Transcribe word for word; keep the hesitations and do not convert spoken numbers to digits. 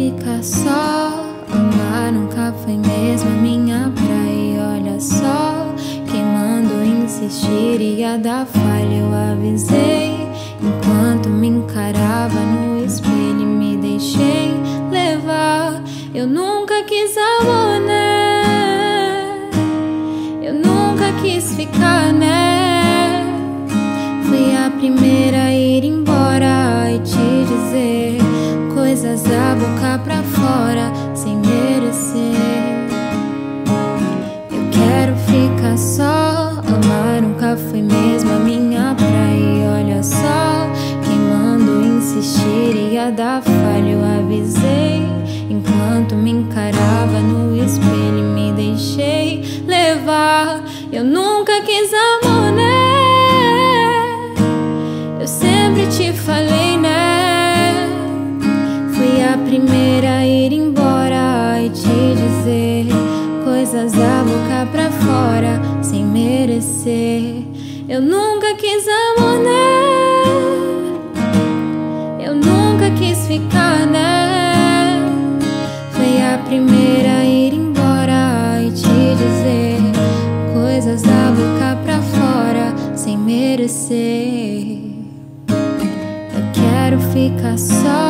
ficar só. Amar nunca foi mesmo a minha praia. Olha só, queimando, insistir ia dar falha. Eu avisei enquanto me encarava no espelho e me deixei levar. Eu nunca quis amor, né? Eu nunca quis ficar, né? Fui a primeira a ir embora e te dizer coisas da boca pra fora sem merecer. Eu quero ficar só. Amar nunca foi mesmo a minha praia. Olha só, queimando, insistir ia dar falha. Eu avisei enquanto me encarava no espelho e me deixei levar. Eu nunca quis amor, né? Eu sempre te falei, né? Fui a primeira a ir embora e te dizer coisas da boca pra fora sem merecer. Eu nunca quis amor, né? Eu nunca quis ficar, né? Fui a primeira a ir embora e te dizer coisas da boca pra fora sem merecer. Eu quero ficar só.